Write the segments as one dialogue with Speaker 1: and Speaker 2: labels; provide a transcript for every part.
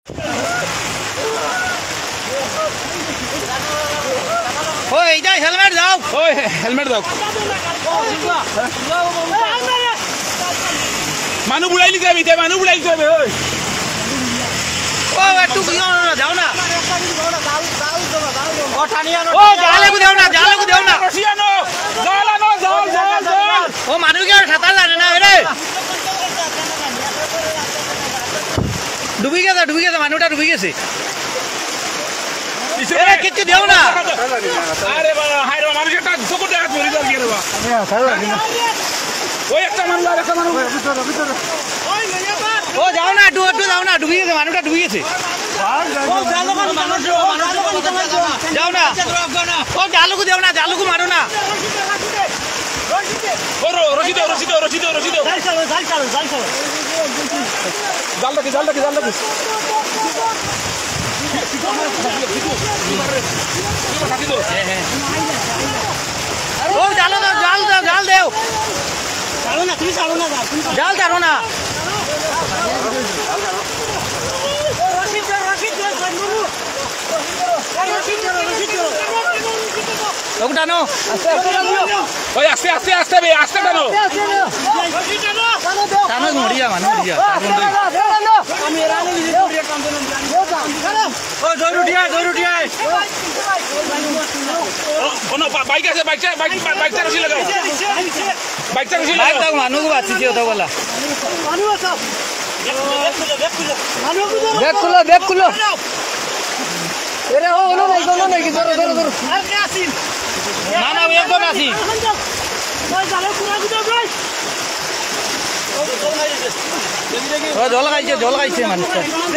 Speaker 1: ओए इधर हेलमेट दाओ।
Speaker 2: ओए हेलमेट दाओ। मानू बुलाइली जाबे ते मानू बुलाइली जाबे ओए।
Speaker 1: ओ तू क्यों ना जाओ ना। ओ ठानिया नो।
Speaker 2: ओ
Speaker 1: जाले को देओ ना
Speaker 2: रसियानो जाला नो जाल।
Speaker 1: ओ मानू के छाता जाने ना रे। डूबी गया मानूटा डूबी गया से। अरे कितने देओ ना।
Speaker 2: अरे बाबा हाय रे मानू जेटा सबको देखा चोरी कर गया रे बा। ओए একটা मानू
Speaker 1: ओ जाओ ना जाओ ना डूबी गया मानूटा डूबी गया से। जाओ ना ओ जालू को देओ ना जालू को मारो ना।
Speaker 2: ओ रसी दो जाल लगे
Speaker 1: ओ जालो दो जाल देओ जाल डालो ना लोग डालो
Speaker 2: ओए आस्ते बे आस्ते डालो
Speaker 1: डालो मर जा ओ दो रुटिया
Speaker 2: ओ नो बाइक से बाइक रसी लगाओ बाइक
Speaker 1: तक मानू को बात होता बोला बैग खुलो अरे हो दोनों नहीं जोर ना एक दो नासी জল খাইছে মানুষ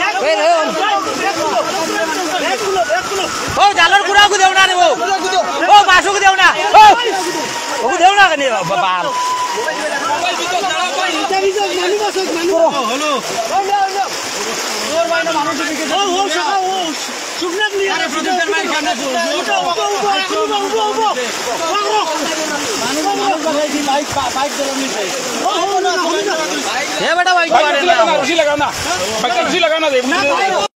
Speaker 1: ও জালর কুড়াও দেও না রে ও বাসু দেও না ও দেও না কেন বাল बेटा बाइक
Speaker 2: लगाना